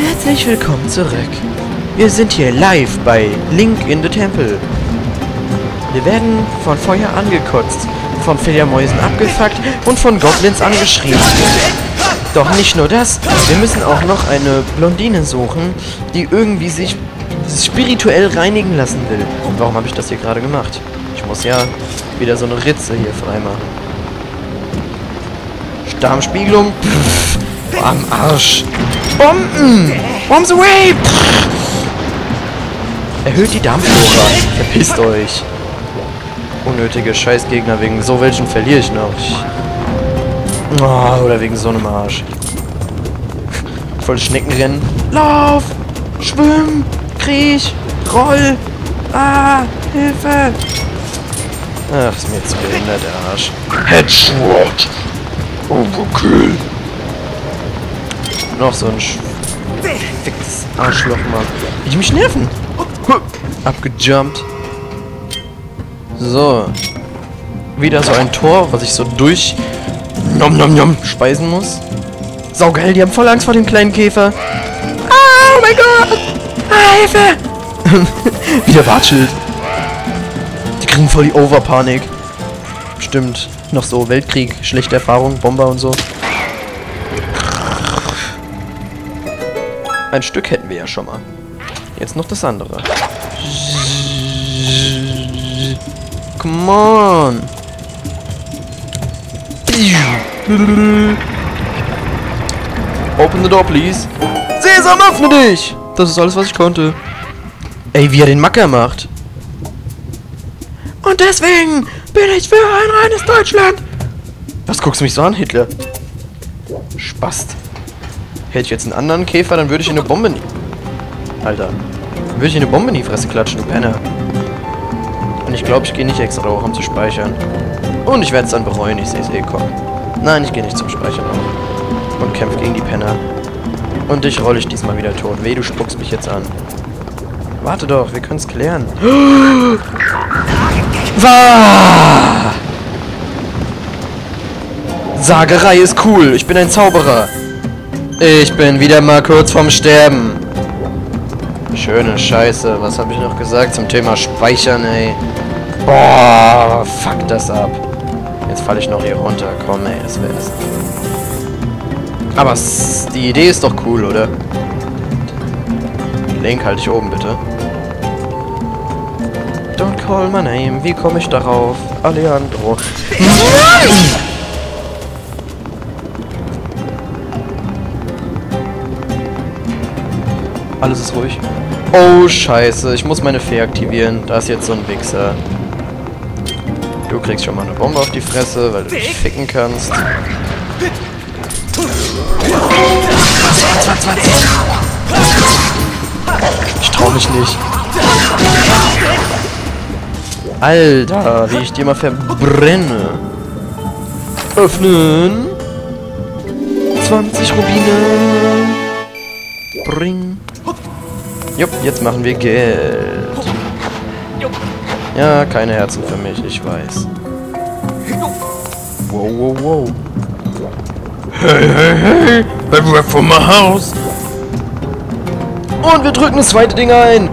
Herzlich willkommen zurück. Wir sind hier live bei Link in the Temple. Wir werden von Feuer angekotzt, von Fledermäusen abgefuckt und von Goblins angeschrien. Doch nicht nur das, wir müssen auch noch eine Blondine suchen, die irgendwie sich spirituell reinigen lassen will. Und warum habe ich das hier gerade gemacht? Ich muss ja wieder so eine Ritze hier freimachen. Darmspiegelung. Pff, am Arsch. Bomben! Bombs away! Pff. Erhöht die Darmflora. Verpisst euch. Unnötige Scheißgegner, wegen so welchen verliere ich noch. Oh, oder wegen so einem Arsch. Voll Schneckenrennen. Lauf! Schwimm! Kriech! Roll! Ah! Hilfe! Ach, ist mir jetzt behindert, der Arsch. Headshot! Overkill! Noch so ein fixes Arschloch, Mann. Will ich mich nerven? Abgejumpt. So. Wieder so ein Tor, was ich so durch speisen muss. Saugeil, die haben voll Angst vor dem kleinen Käfer. Oh mein Gott! Hilfe! Wieder Wartschild. Die kriegen voll die Overpanik. Stimmt. Noch so Weltkrieg, schlechte Erfahrung, Bomber und so. Ein Stück hätten wir ja schon mal. Jetzt noch das andere. Come on! Open the door, please. Sesam, öffne dich! Das ist alles, was ich konnte. Ey, wie er den Macker macht. Und deswegen bin ich für ein reines Deutschland. Was guckst du mich so an, Hitler? Spast. Hätte ich jetzt einen anderen Käfer, dann würde ich in eine Bombe... Alter. Dann würde ich in eine Bombe in die Fresse klatschen, du Penner. Und ich glaube, ich gehe nicht extra hoch, um zu speichern. Und ich werde es dann bereuen, ich sehe es eh kommen. Nein, ich gehe nicht zum Speichern auf. Und kämpfe gegen die Penner. Und dich rolle ich diesmal wieder tot. Weh, du spuckst mich jetzt an. Warte doch, wir können es klären. Sagerei ist cool, ich bin ein Zauberer. Ich bin wieder mal kurz vorm Sterben. Schöne Scheiße, was habe ich noch gesagt zum Thema Speichern, ey. Boah, fuck das ab. Jetzt falle ich noch hier runter, komm ey, das wär's. Aber die Idee ist doch cool, oder? Link, halt dich oben, bitte. Don't call my name. Wie komme ich darauf? Alejandro. Nein! Alles ist ruhig. Oh, scheiße. Ich muss meine Fee aktivieren. Da ist jetzt so ein Wichser. Du kriegst schon mal eine Bombe auf die Fresse, weil du dich ficken kannst. Ich trau mich nicht. Alter, wie ich dir mal verbrenne. Öffnen. 20 Rubine. Bring. Jupp, jetzt machen wir Geld. Ja, keine Herzen für mich, ich weiß. Wow, wow, wow. Hey, hey, hey. Back from my house. Und wir drücken das zweite Ding ein.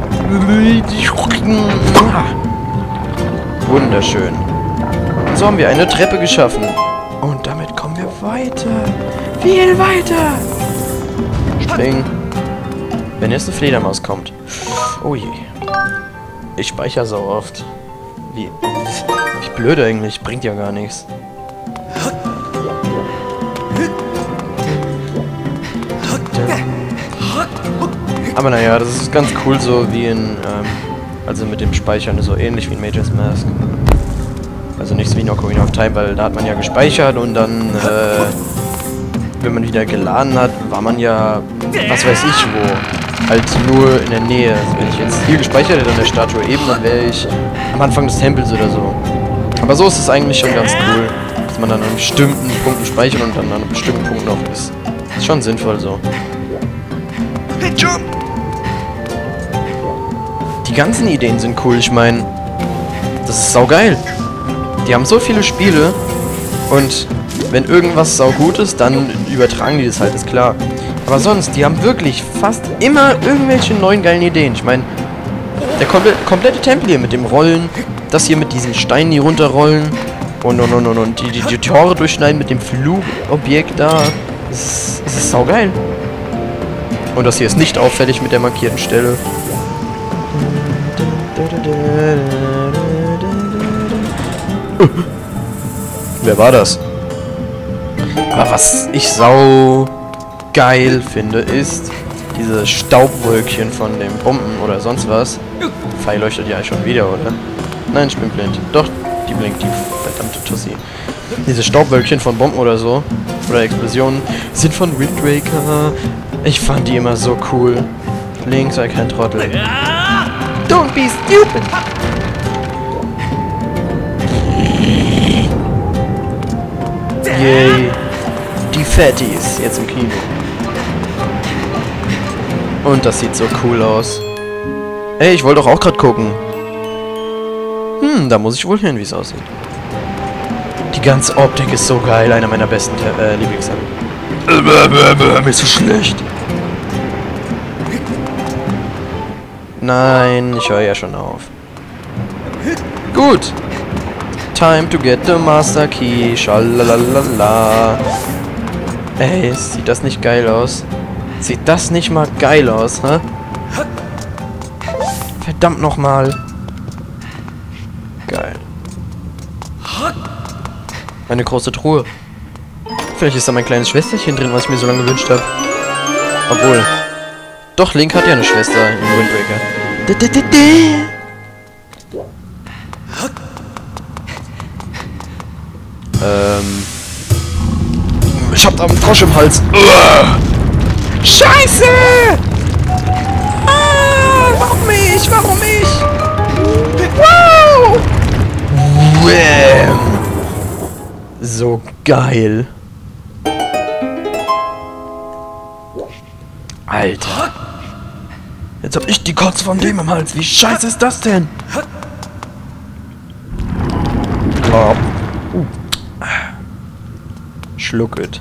Wunderschön. So haben wir eine Treppe geschaffen. Und damit kommen wir weiter. Viel weiter. Spring. Wenn jetzt eine Fledermaus kommt. Oh je. Ich speichere so oft. Wie blöd eigentlich. Bringt ja gar nichts. Aber naja, das ist ganz cool so wie in, also mit dem Speichern, so ähnlich wie in Majora's Mask. Also nicht so wie in Ocarina of Time, weil da hat man ja gespeichert und dann, wenn man wieder geladen hat, war man ja, was weiß ich wo, halt nur in der Nähe. Also wenn ich jetzt hier gespeichert hätte an der Statue eben, dann wäre ich am Anfang des Tempels oder so. Aber so ist es eigentlich schon ganz cool, dass man dann an bestimmten Punkten speichert und dann an einem bestimmten Punkt noch ist. Ist schon sinnvoll so. Hey, jump! Die ganzen Ideen sind cool, ich meine, das ist saugeil. Die haben so viele Spiele und wenn irgendwas saugut ist, dann übertragen die das halt, ist klar. Aber sonst, die haben wirklich fast immer irgendwelche neuen geilen Ideen. Ich meine, der komplette Tempel hier mit dem Rollen, das hier mit diesen Steinen, die runterrollen und die Tore durchschneiden mit dem Flugobjekt da. Das ist saugeil. Und das hier ist nicht auffällig mit der markierten Stelle. Wer war das? Aber was ich sau geil finde, ist diese Staubwolkchen von den Bomben oder sonst was. Pfeil leuchtet ja schon wieder, oder? Nein, ich bin blind. Doch, die blinkt, die verdammte Tussi. Diese Staubwölkchen von Bomben oder so, oder Explosionen, sind von Wind Waker. Ich fand die immer so cool. Link, sei kein Trottel. Don't be stupid! Yay. Die Fatties, jetzt im Kino. Und das sieht so cool aus. Ey, ich wollte doch auch gerade gucken. Da muss ich wohl hin, wie es aussieht. Die ganze Optik ist so geil, einer meiner besten Lieblingsanime. Mir ist so schlecht. Nein, ich höre ja schon auf. Gut. Time to get the Master Key. Schalalala. Ey, sieht das nicht geil aus? Sieht das nicht mal geil aus, hä? Verdammt nochmal. Geil. Eine große Truhe. Vielleicht ist da mein kleines Schwesterchen drin, was ich mir so lange gewünscht habe. Obwohl. Doch, Link hat ja eine Schwester in Wind Waker. Ich hab da einen Frosch im Hals. Scheiße! Ah, warum ich? Warum ich? Wow! Wham! So geil. Alter. Jetzt hab ich die Kotze von dem im Hals. Wie scheiße ist das denn? Oh. Schluck it.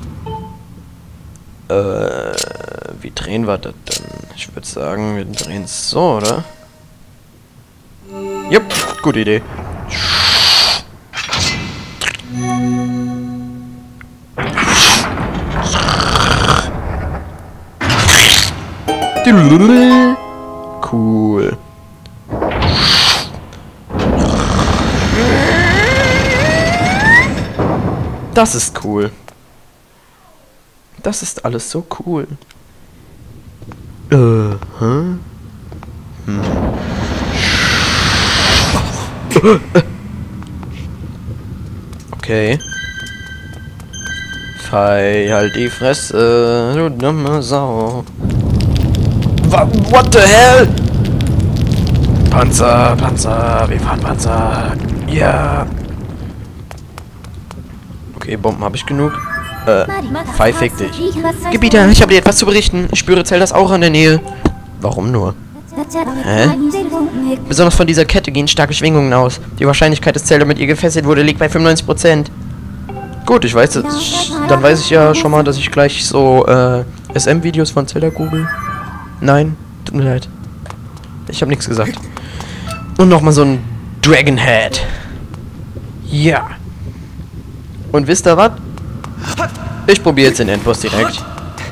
Wie drehen wir das denn? Ich würde sagen, wir drehen es so, oder? Jupp, gute Idee. Cool. Das ist cool. Das ist alles so cool. Okay. Fei, halt die Fresse, du dumme Sau. What the hell? Panzer, Panzer, wir fahren Panzer. Ja. Okay, Bomben habe ich genug. Fei, fick dich. Gebieter, ich habe dir etwas zu berichten. Ich spüre Zeldas Aura in der Nähe. Warum nur? Hä? Besonders von dieser Kette gehen starke Schwingungen aus. Die Wahrscheinlichkeit, dass Zelda mit ihr gefesselt wurde, liegt bei 95%. Gut, ich weiß jetzt. Dann weiß ich ja schon mal, dass ich gleich so SM-Videos von Zelda google. Nein, tut mir leid. Ich habe nichts gesagt. Und nochmal so ein Dragon Head. Ja. Und wisst ihr was? Ich probiere jetzt den Endboss direkt.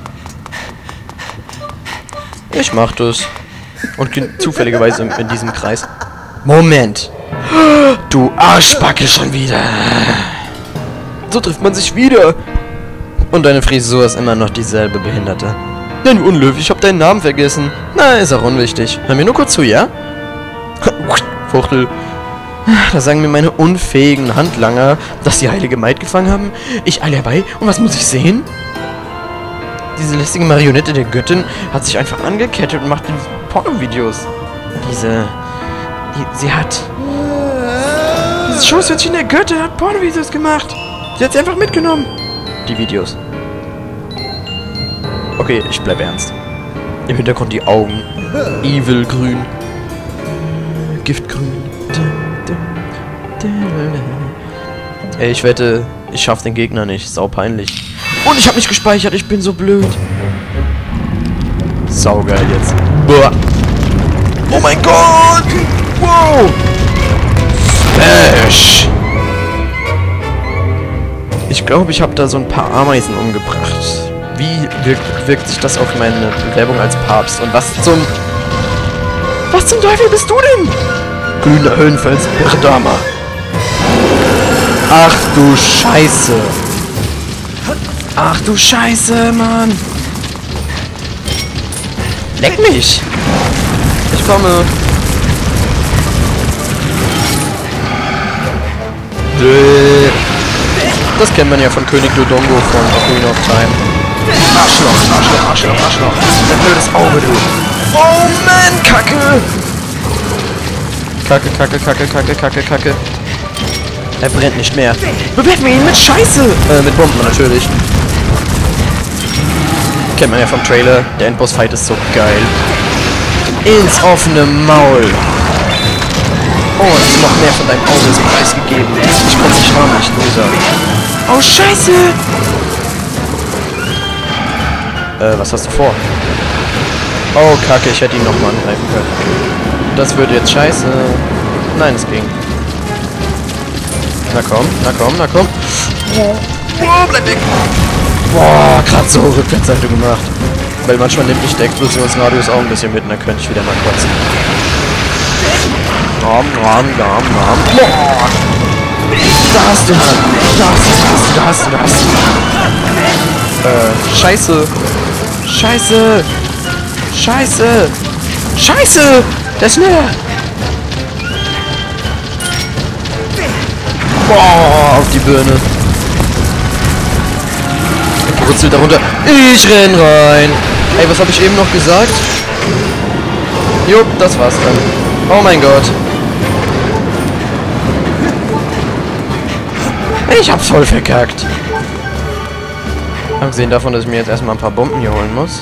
Ich mach das. Und zufälligerweise in diesem Kreis. Moment. Du Arschbacke schon wieder. So trifft man sich wieder. Und deine Frisur ist immer noch dieselbe, Behinderte. Nein, Unlöw, ich hab deinen Namen vergessen. Na, ist auch unwichtig. Hör mir nur kurz zu, ja? Fuchtel. Da sagen mir meine unfähigen Handlanger, dass die heilige Maid gefangen haben. Ich eile herbei. Und was muss ich sehen? Diese lästige Marionette der Göttin hat sich einfach angekettet und macht Porno-Videos. Sie hat... Dieses Schoßhündchen der Göttin hat Porno-Videos gemacht. Sie hat sie einfach mitgenommen. Die Videos. Okay, ich bleib ernst. Im Hintergrund die Augen. Evil grün. Giftgrün. Ey, ich wette, ich schaff den Gegner nicht. Sau peinlich. Und ich hab nicht gespeichert, ich bin so blöd. Saugeil jetzt. Boah. Oh mein Gott! Wow! Smash! Ich glaube, ich habe da so ein paar Ameisen umgebracht. Wie wirkt sich das auf meine Bewerbung als Papst? Und was zum Teufel bist du denn? Glühender Höhenfels, Irdama. Ach du Scheiße. Ach du Scheiße, Mann. Leck mich. Ich komme. Das kennt man ja von König Dodongo von Ocarina of Time. Arschloch. Dein blödes Auge, du. Oh man, Kacke. Kacke. Er brennt nicht mehr. Bewerfen wir ihn mit Scheiße. Mit Bomben natürlich. Kennt man ja vom Trailer. Der Endboss-Fight ist so geil. Ins offene Maul. Und noch mehr von deinem Auge ist preisgegeben. Ich komm nicht warm, nicht loser. Oh, Scheiße! Was hast du vor? Oh, Kacke, ich hätte ihn nochmal angreifen können. Das würde jetzt scheiße. Nein, es ging. Na komm. Oh, bleib weg! Boah, gerade so Rückwärtsseite gemacht. Weil manchmal nimmt mich der Explosionsradius auch ein bisschen mit und dann könnte ich wieder mal kotzen. Boah. Da hast du, Mann. Scheiße! Der ist näher! Boah, auf die Birne. Er brutzelt darunter. Ich renn rein! Ey, was habe ich eben noch gesagt? Jupp, das war's dann. Oh mein Gott. Ich hab's voll verkackt. Abgesehen davon, dass ich mir jetzt erstmal ein paar Bomben hier holen muss.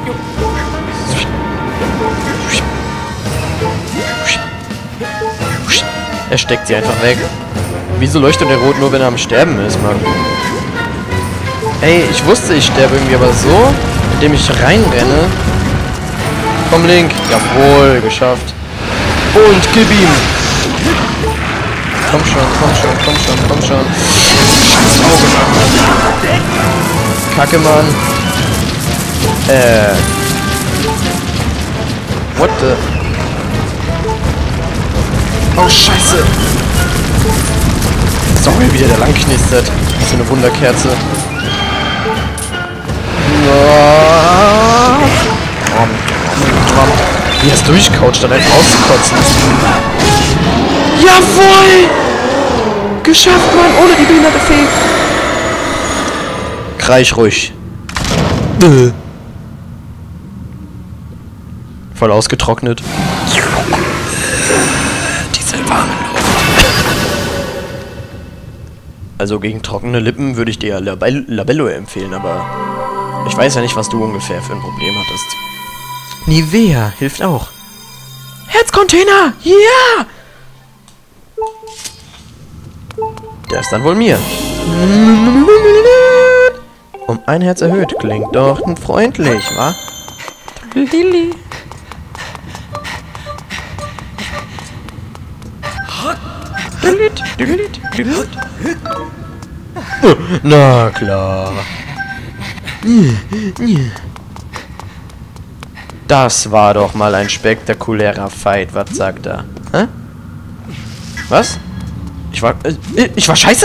Er steckt sie einfach weg. Wieso leuchtet der Rot nur, wenn er am Sterben ist, Mann? Ey, ich wusste, ich sterbe irgendwie, aber so, indem ich reinrenne. Komm, Link. Jawohl, geschafft. Und gib ihm. Komm schon. Scheiß Auge, Mann. Kacke, Mann. What the? Oh, Scheiße. Sorry, wie der lang knistert. So eine Wunderkerze. Wie er es durchkaut, statt einfach auszukotzen. Jawohl! Geschafft, Mann, ohne die behinderte Fee. Kreisch ruhig. Voll ausgetrocknet. Diese warme Luft. Also gegen trockene Lippen würde ich dir Labello empfehlen, aber ich weiß ja nicht, was du ungefähr für ein Problem hattest. Nivea hilft auch. Herzcontainer! Ja! Der ist dann wohl mir. Um ein Herz erhöht. Klingt doch freundlich, wa? Lili. Na klar. Das war doch mal ein spektakulärer Fight. Was sagt er? Hä? Was? Ich war scheiße?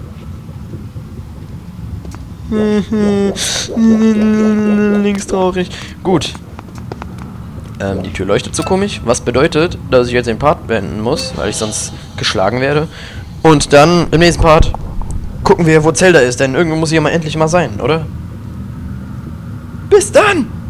Links traurig. Gut. Die Tür leuchtet so komisch. Was bedeutet, dass ich jetzt den Part beenden muss, weil ich sonst geschlagen werde. Und dann im nächsten Part gucken wir, wo Zelda ist, denn irgendwo muss sie ja mal endlich mal sein, oder? Bis dann!